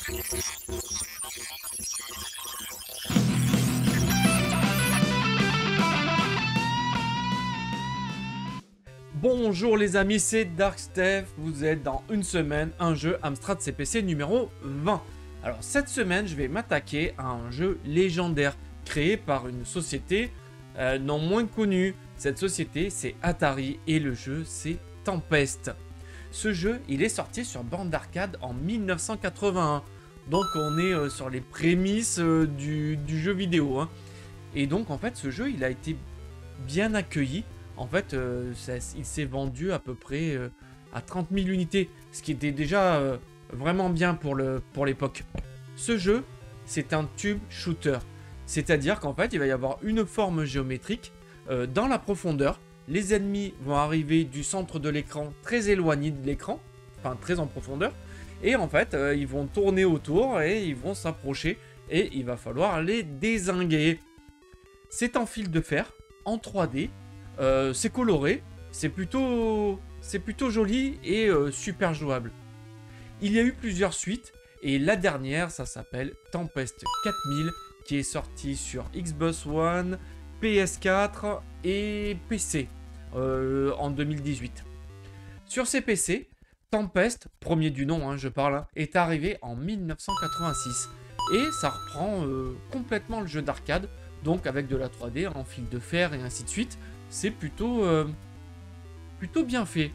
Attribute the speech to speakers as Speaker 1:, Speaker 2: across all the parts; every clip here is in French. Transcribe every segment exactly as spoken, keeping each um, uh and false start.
Speaker 1: Bonjour les amis, c'est Darksteph, vous êtes dans une semaine, un jeu Amstrad C P C numéro vingt. Alors cette semaine, je vais m'attaquer à un jeu légendaire créé par une société euh, non moins connue. Cette société, c'est Atari et le jeu, c'est Tempest. Ce jeu, il est sorti sur borne d'arcade en mille neuf cent quatre-vingt-un. Donc on est euh, sur les prémices euh, du, du jeu vidéo. Hein. Et donc en fait, ce jeu, il a été bien accueilli. En fait, euh, ça, il s'est vendu à peu près euh, à trente mille unités, ce qui était déjà euh, vraiment bien pour le, pour l'époque. Ce jeu, c'est un tube shooter, c'est-à-dire qu'en fait, il va y avoir une forme géométrique euh, dans la profondeur. Les ennemis vont arriver du centre de l'écran, très éloigné de l'écran, enfin très en profondeur, et en fait, euh, ils vont tourner autour et ils vont s'approcher, et il va falloir les dézinguer. C'est en fil de fer, en trois D. Euh, c'est coloré, c'est plutôt, c'est plutôt joli et euh, super jouable. Il y a eu plusieurs suites et la dernière, ça s'appelle Tempest quatre mille qui est sorti sur Xbox One, P S quatre et P C euh, en deux mille dix-huit. Sur ces P C, Tempest, premier du nom, hein, je parle, hein, est arrivé en mille neuf cent quatre-vingt-six et ça reprend euh, complètement le jeu d'arcade, donc avec de la trois D en fil de fer et ainsi de suite. C'est plutôt, euh, plutôt bien fait.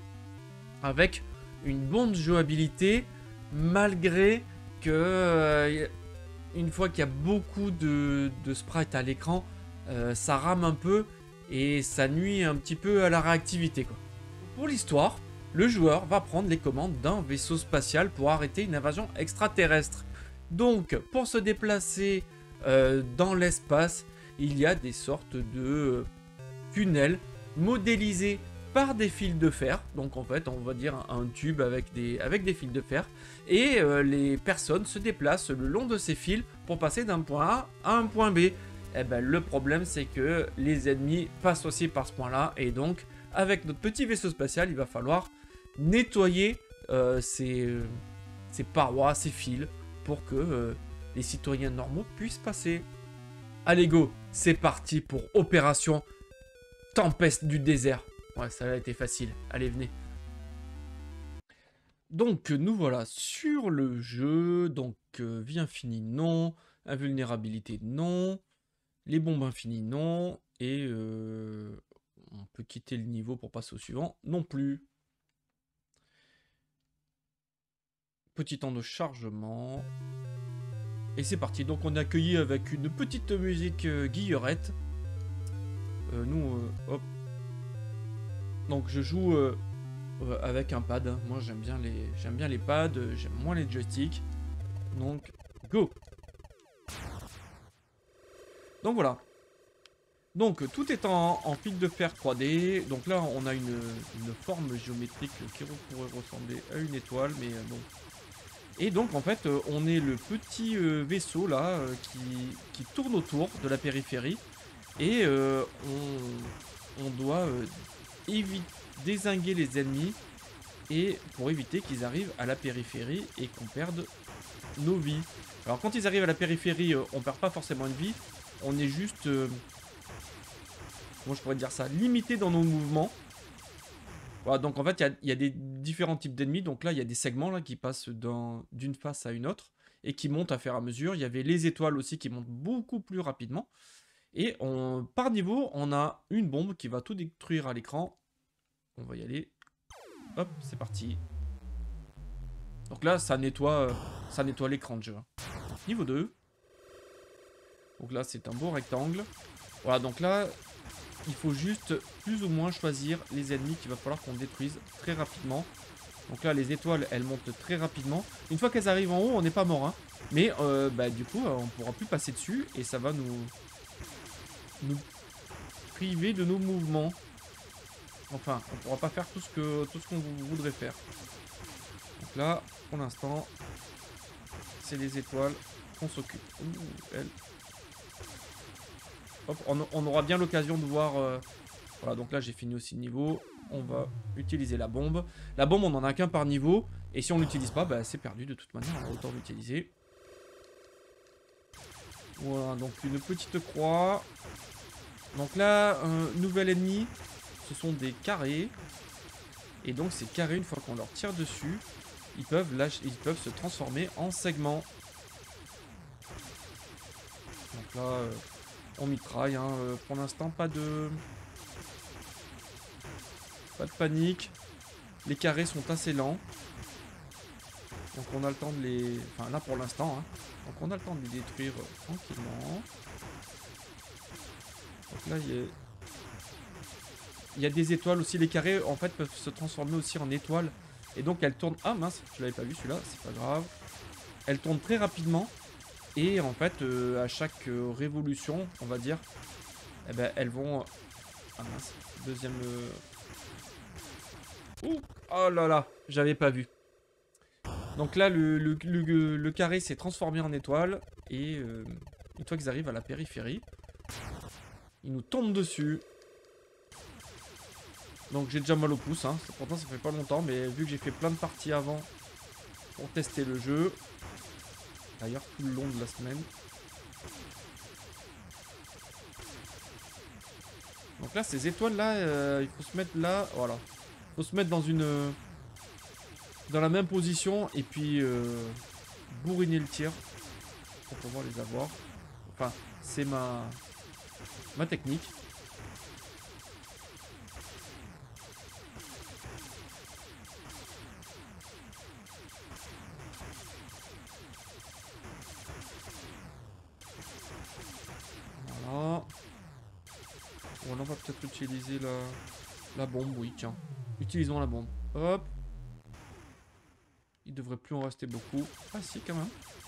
Speaker 1: Avec une bonne jouabilité, malgré que, euh, une fois qu'il y a beaucoup de, de sprites à l'écran, euh, ça rame un peu et ça nuit un petit peu à la réactivité, quoi. Pour l'histoire, le joueur va prendre les commandes d'un vaisseau spatial pour arrêter une invasion extraterrestre. Donc, pour se déplacer euh, dans l'espace, il y a des sortes de tunnels modélisés par des fils de fer, donc en fait on va dire un, un tube avec des, avec des fils de fer, et euh, les personnes se déplacent le long de ces fils pour passer d'un point A à un point B. Et ben, le problème c'est que les ennemis passent aussi par ce point là, et donc avec notre petit vaisseau spatial il va falloir nettoyer euh, ces, euh, ces parois, ces fils, pour que euh, les citoyens normaux puissent passer. Allez go, c'est parti pour opération Tempest du désert. Ouais, ça a été facile. Allez, venez. Donc, nous voilà sur le jeu. Donc, euh, vie infinie, non. Invulnérabilité, non. Les bombes infinies, non. Et euh, on peut quitter le niveau pour passer au suivant, non plus. Petit temps de chargement. Et c'est parti. Donc, on est accueilli avec une petite musique euh, guillerette. Euh, nous, euh, hop. Donc je joue euh, euh, avec un pad. Moi j'aime bien les, j'aime bien les pads, euh, j'aime moins les joysticks. Donc go. Donc voilà. Donc tout est en, en fil de fer trois D. Donc là on a une, une forme géométrique qui pourrait ressembler à une étoile, mais euh, non. Et donc en fait euh, on est le petit euh, vaisseau là euh, qui, qui tourne autour de la périphérie. Et euh, on, on doit euh, éviter, dézinguer les ennemis et pour éviter qu'ils arrivent à la périphérie et qu'on perde nos vies. Alors quand ils arrivent à la périphérie, euh, on perd pas forcément une vie, on est juste, euh, comment je pourrais dire ça, limité dans nos mouvements. Voilà, donc en fait il y, y a des différents types d'ennemis, donc là il y a des segments là qui passent d'une face à une autre et qui montent à fur et à mesure. Il y avait les étoiles aussi qui montent beaucoup plus rapidement. Et on, par niveau, on a une bombe qui va tout détruire à l'écran. On va y aller. Hop, c'est parti. Donc là, ça nettoie, ça nettoie l'écran de jeu. Niveau deux. Donc là, c'est un beau rectangle. Voilà, donc là, il faut juste plus ou moins choisir les ennemis qu'il va falloir qu'on détruise très rapidement. Donc là, les étoiles, elles montent très rapidement. Une fois qu'elles arrivent en haut, on n'est pas mort. Hein. Mais euh, bah, du coup, on ne pourra plus passer dessus et ça va nous... nous priver de nos mouvements. Enfin, on pourra pas faire tout ce que tout ce qu'on voudrait faire. Donc là, pour l'instant, c'est les étoiles qu'on s'occupe. Ouh, elle. Hop, on, on aura bien l'occasion de voir euh, Voilà, donc là j'ai fini aussi le niveau. On va utiliser la bombe. La bombe, on en a qu'un par niveau. Et si on l'utilise pas, bah, c'est perdu de toute manière. On va autant l'utiliser. Voilà, donc une petite croix. Donc là, un nouvel ennemi. Ce sont des carrés. Et donc ces carrés, une fois qu'on leur tire dessus, ils peuvent, lâcher, ils peuvent se transformer en segments. Donc là, euh, on mitraille. Hein. Euh, pour l'instant, pas de... Pas de panique. Les carrés sont assez lents. Donc on a le temps de les... Enfin là pour l'instant. Hein. Donc on a le temps de les détruire euh, tranquillement. Donc là il y a... Il y a des étoiles aussi. Les carrés en fait peuvent se transformer aussi en étoiles. Et donc elles tournent... Ah mince, je l'avais pas vu celui-là, c'est pas grave. Elles tournent très rapidement. Et en fait euh, à chaque euh, révolution, on va dire, eh ben, elles vont... Ah mince, deuxième... Euh... Ouh, oh là là, j'avais pas vu. Donc là, le, le, le, le carré s'est transformé en étoile. Et euh, une fois qu'ils arrivent à la périphérie, ils nous tombent dessus. Donc j'ai déjà mal au pouce. Hein. Pourtant, ça fait pas longtemps. Mais vu que j'ai fait plein de parties avant pour tester le jeu. D'ailleurs, tout le long de la semaine. Donc là, ces étoiles-là, euh, il faut se mettre là. Voilà. Il faut se mettre dans une... Euh, dans la même position. Et puis... Euh, bourriner le tir. Pour pouvoir les avoir. Enfin, c'est ma... Ma technique. Voilà. Voilà, on va peut-être utiliser la... La bombe, oui, tiens. Utilisons la bombe. Hop. Il devrait plus en rester beaucoup. Ah si, quand même.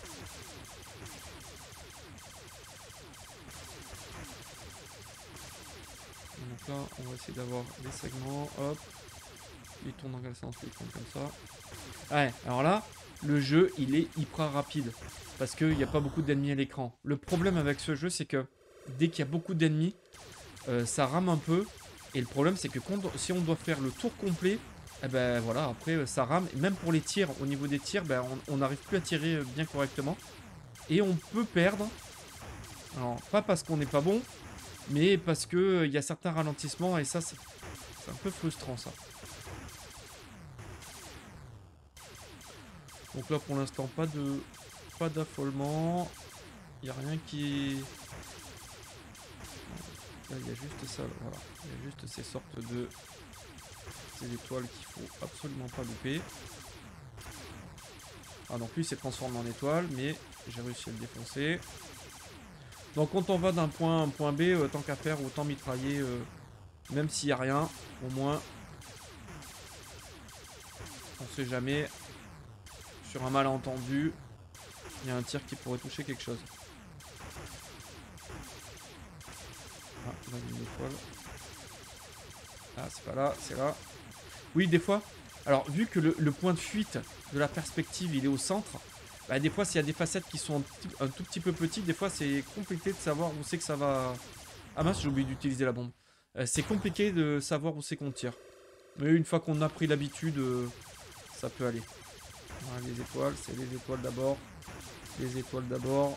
Speaker 1: Donc là, on va essayer d'avoir des segments. Hop. Il tourne dans quel sens? Il tourne comme ça. Ouais, alors là, le jeu, il est hyper rapide. Parce qu'il n'y a pas beaucoup d'ennemis à l'écran. Le problème avec ce jeu, c'est que dès qu'il y a beaucoup d'ennemis, euh, ça rame un peu. Et le problème, c'est que quand, si on doit faire le tour complet, eh ben voilà, après ça rame. Et même pour les tirs, au niveau des tirs, ben, on n'arrive plus à tirer bien correctement. Et on peut perdre. Alors, pas parce qu'on n'est pas bon, mais parce qu'il euh, y a certains ralentissements. Et ça, c'est un peu frustrant, ça. Donc là, pour l'instant, pas de pas d'affolement. Il n'y a rien qui... Là, il y a juste ça, voilà. Il y a juste ces sortes de... Ces étoiles qu'il faut absolument pas louper. Ah, donc lui, il s'est transformé en étoile, mais j'ai réussi à le défoncer. Donc quand on va d'un point à un point B, euh, tant qu'à faire, autant mitrailler, euh, même s'il n'y a rien, au moins... On sait jamais... Sur un malentendu, il y a un tir qui pourrait toucher quelque chose. Ah, là, il y a une étoile. Ah, c'est pas là, c'est là. Oui, des fois. Alors, vu que le, le point de fuite de la perspective, il est au centre, bah, des fois, s'il y a des facettes qui sont un, petit, un tout petit peu petites, des fois, c'est compliqué de savoir où c'est que ça va... Ah mince, j'ai oublié d'utiliser la bombe. Euh, c'est compliqué de savoir où c'est qu'on tire. Mais une fois qu'on a pris l'habitude, euh, ça peut aller. Voilà, les étoiles, c'est les étoiles d'abord. Les étoiles d'abord.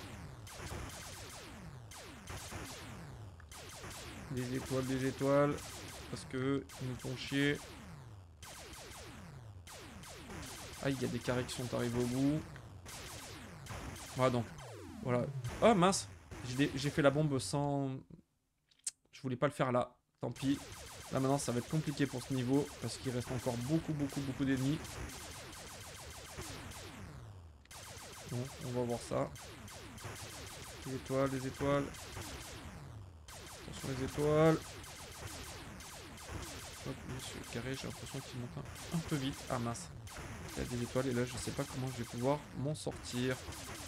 Speaker 1: Les étoiles, des étoiles. Parce que ils nous font chier. Ah, il y a des carrés qui sont arrivés au bout. Voilà, donc. Voilà. Oh, mince. J'ai fait la bombe sans... Je voulais pas le faire là. Tant pis. Là, maintenant, ça va être compliqué pour ce niveau. Parce qu'il reste encore beaucoup, beaucoup, beaucoup d'ennemis. Bon, on va voir ça. Les étoiles, les étoiles. Attention les étoiles. Hop, monsieur le carré, j'ai l'impression qu'il monte un, un peu vite. Ah mince. Il y a des étoiles et là je sais pas comment je vais pouvoir m'en sortir.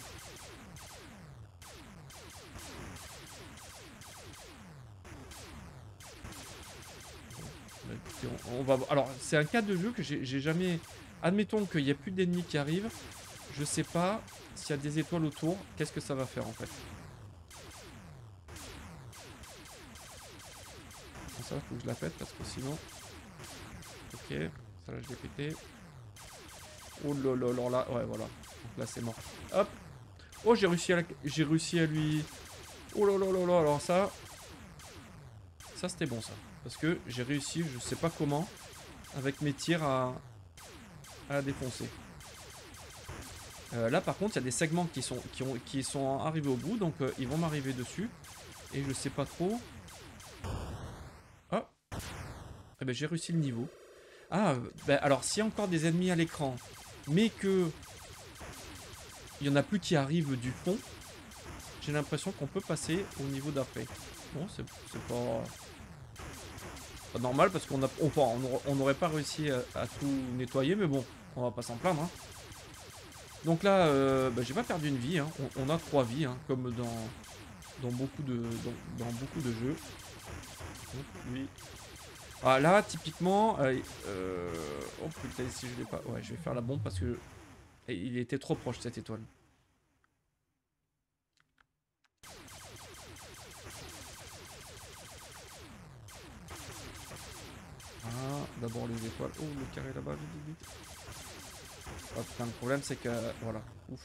Speaker 1: Bah, écoutez, on, on va voir. Alors c'est un cas de jeu que j'ai jamais... Admettons qu'il n'y a plus d'ennemis qui arrivent. Je sais pas s'il y a des étoiles autour. Qu'est-ce que ça va faire en fait? ça, faut que je la pète parce que sinon... Ok, ça là je l'ai pété. Oh là là là là, ouais voilà. Donc là c'est mort. Hop. Oh j'ai réussi à la... j'ai réussi à lui... Oh là là là là, alors ça... Ça c'était bon ça. Parce que j'ai réussi, je sais pas comment, avec mes tirs à, à la défoncer. Euh, là par contre il y a des segments qui sont, qui ont, qui sont arrivés au bout, donc euh, ils vont m'arriver dessus. Et je sais pas trop... Oh. Eh ben j'ai réussi le niveau. Ah, ben alors s'il y a encore des ennemis à l'écran, mais que... il y en a plus qui arrivent du fond, j'ai l'impression qu'on peut passer au niveau d'après. Bon, c'est pas... pas normal parce qu'on a, on n'aurait pas réussi à, à tout nettoyer, mais bon, on va pas s'en plaindre. Hein. Donc là, euh, bah, j'ai pas perdu une vie. Hein. On, on a trois vies, hein, comme dans, dans beaucoup de dans, dans beaucoup de jeux. Donc, oui. Ah là, typiquement, euh, euh, oh putain, si je l'ai pas, ouais, je vais faire la bombe parce que il était trop proche cette étoile. Ah, d'abord les étoiles. Oh, le carré là-bas, vite, vite, vite. Oh putain, le problème c'est que... Voilà, ouf.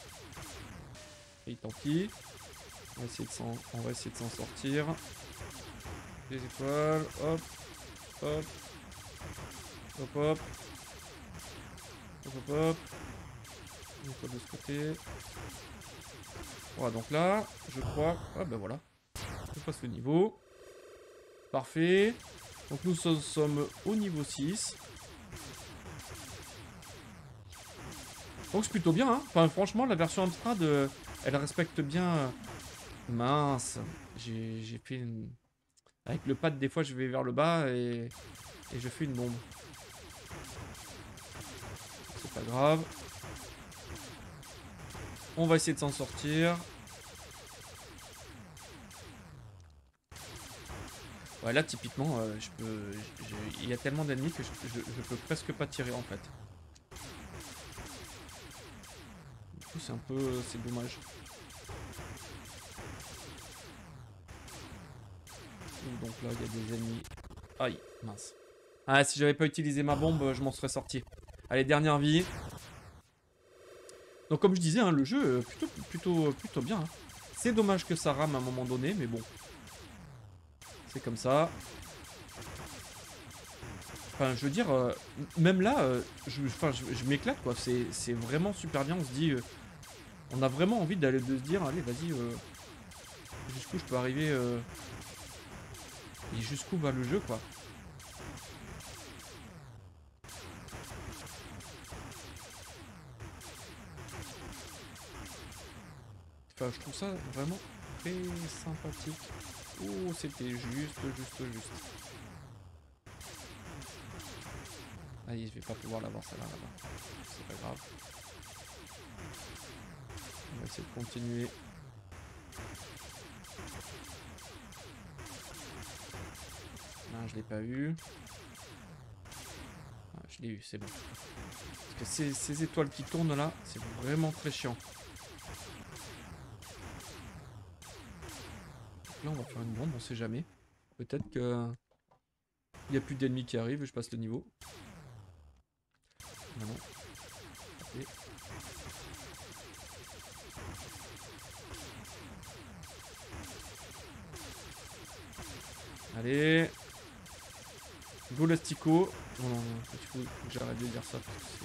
Speaker 1: Et tant pis. On va essayer de s'en on va essayer de s'en sortir. Les étoiles, hop, hop. Hop, hop. Hop, hop, hop. Une étoile de ce côté. Voilà, donc là, je crois... Ah ben voilà. On passe le niveau. Parfait. Donc nous sommes au niveau six. Donc c'est plutôt bien, hein. Enfin franchement la version Amstrad, euh, elle respecte bien... Mince, j'ai fait une... Avec le pad des fois je vais vers le bas et, et je fais une bombe. C'est pas grave. On va essayer de s'en sortir. Ouais là typiquement, euh, je peux... il y a tellement d'ennemis que je, je, je peux presque pas tirer en fait. C'est un peu... c'est dommage. Donc là, il y a des ennemis. Aïe, mince. Ah, si j'avais pas utilisé ma bombe, je m'en serais sorti. Allez, dernière vie. Donc comme je disais, hein, le jeu, plutôt, plutôt, plutôt bien. Hein. C'est dommage que ça rame à un moment donné, mais bon. C'est comme ça. Enfin, je veux dire, euh, même là, euh, je, enfin, je, je m'éclate, quoi. C'est vraiment super bien. On se dit... Euh, on a vraiment envie d'aller de se dire, allez, vas-y, euh, jusqu'où je peux arriver... Euh, et jusqu'où va le jeu, quoi. Enfin, je trouve ça vraiment très sympathique. Oh, c'était juste, juste, juste. Allez, je vais pas pouvoir l'avoir, celle-là, là-bas. C'est pas grave. On va essayer de continuer. Non, je l'ai pas eu. Ah, je l'ai eu, c'est bon. Parce que ces, ces étoiles qui tournent là, c'est vraiment très chiant. Là, on va faire une bombe, on sait jamais. Peut-être que il n'y a plus d'ennemis qui arrivent et je passe le niveau. Non, non. Okay. Allez. Go l'astico. Non, non, non. Il faut que j'arrête de dire ça. Parce que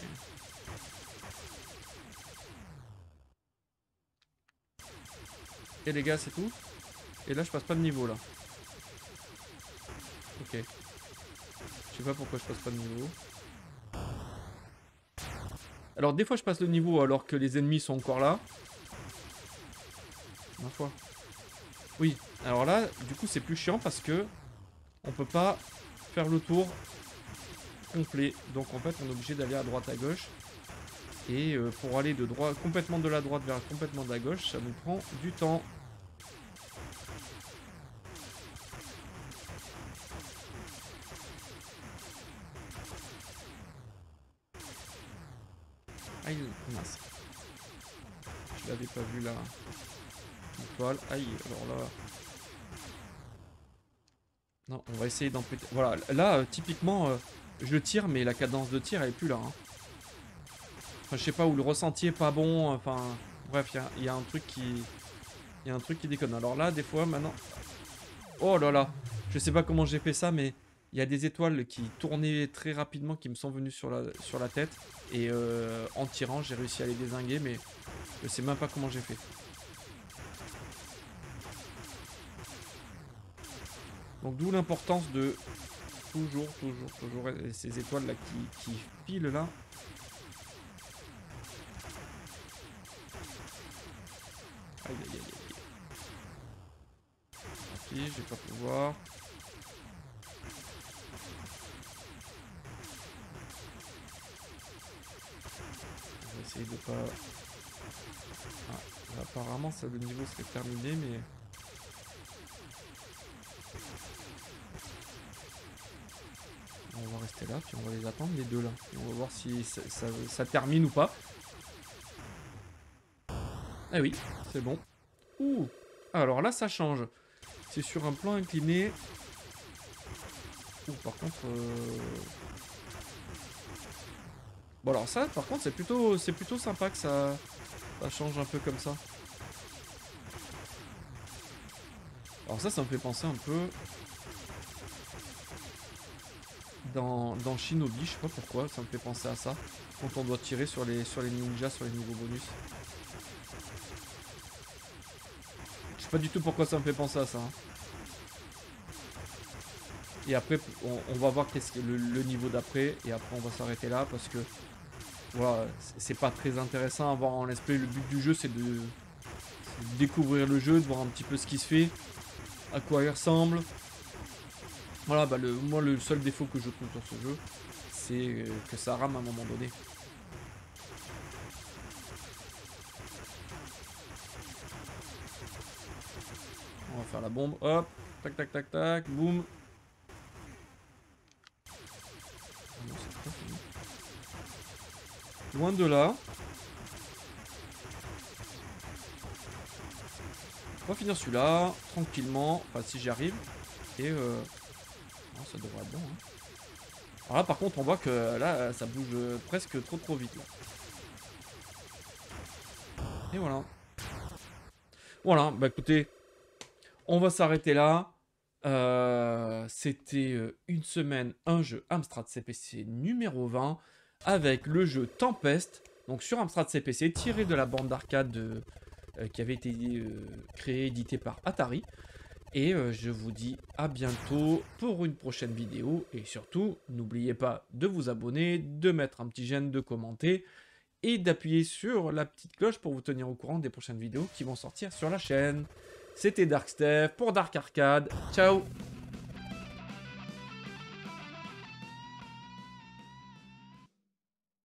Speaker 1: c'est... Et les gars, c'est tout. Et là, je passe pas de niveau, là. Ok. Je sais pas pourquoi je passe pas de niveau. Alors, des fois, je passe le niveau alors que les ennemis sont encore là. Ma foi. Oui. Alors là, du coup, c'est plus chiant parce que on peut pas faire le tour complet. Donc, en fait, on est obligé d'aller à droite, à gauche. Et euh, pour aller de droite, complètement de la droite vers complètement de la gauche, ça nous prend du temps. Aïe, mince. Je l'avais pas vu là. Étoile. Aïe, alors là. Non, on va essayer d'en péter. Voilà, là, euh, typiquement, euh, je tire, mais la cadence de tir, elle est plus là. Hein. Enfin, je sais pas, où le ressenti est pas bon. Enfin, bref, il y, y a un truc qui... Il y a un truc qui déconne. Alors là, des fois, maintenant... Oh là là, je sais pas comment j'ai fait ça, mais il y a des étoiles qui tournaient très rapidement, qui me sont venues sur la, sur la tête. Et euh, en tirant, j'ai réussi à les dézinguer, mais je sais même pas comment j'ai fait. Donc d'où l'importance de toujours, toujours, toujours ces étoiles là qui, qui filent là. Aïe aïe aïe aïe. Tant pis, je vais pas pouvoir. On va essayer de pas... Ah, là, apparemment ça, le niveau serait terminé, mais... On va rester là, puis on va les attendre les deux là. Et on va voir si ça, ça, ça termine ou pas. Ah oui, c'est bon. Ouh. Alors là ça change. C'est sur un plan incliné. Ouh, par contre... Euh... Bon alors ça par contre c'est plutôt c'est plutôt sympa que ça, ça change un peu comme ça. Alors ça ça me fait penser un peu dans, dans Shinobi, je sais pas pourquoi, ça me fait penser à ça. Quand on doit tirer sur les sur les ninjas, sur les niveaux bonus. Je sais pas du tout pourquoi ça me fait penser à ça. Hein. Et après on, on va voir qu'est-ce que le, le niveau d'après, et après on va s'arrêter là parce que voilà, c'est pas très intéressant à voir en let's play. Le but du jeu c'est de, de découvrir le jeu, de voir un petit peu ce qui se fait, à quoi il ressemble. Voilà, bah le, moi le seul défaut que je trouve dans ce jeu, c'est que ça rame à un moment donné. On va faire la bombe, hop, tac tac tac tac, boum. Ah non, c'est pas fini. Loin de là. On va finir celui-là, tranquillement, enfin si j'y arrive. Et euh... non, ça devrait être bon. Hein. Alors là par contre on voit que là ça bouge presque trop trop vite. Là. Et voilà. Voilà, bah écoutez, on va s'arrêter là. Euh, C'était une semaine, un jeu Amstrad C P C numéro vingt avec le jeu Tempest. Donc sur Amstrad C P C, tiré de la bande d'arcade euh, qui avait été euh, créée, éditée par Atari. Et euh, je vous dis à bientôt pour une prochaine vidéo. Et surtout, n'oubliez pas de vous abonner, de mettre un petit j'aime, de commenter et d'appuyer sur la petite cloche pour vous tenir au courant des prochaines vidéos qui vont sortir sur la chaîne. C'était Dark Steph pour Dark Arcade. Ciao!